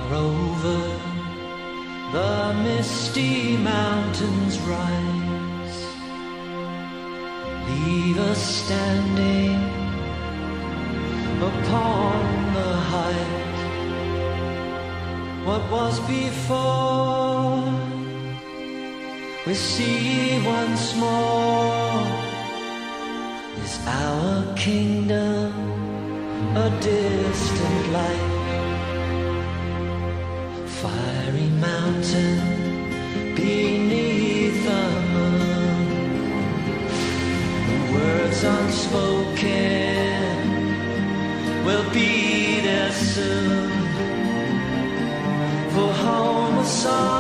over the misty mountains rise, leave us standing upon the height. What was before, we see once more. Is our kingdom a distant light? Fiery mountain beneath the moon, the words unspoken will be there soon. For home a song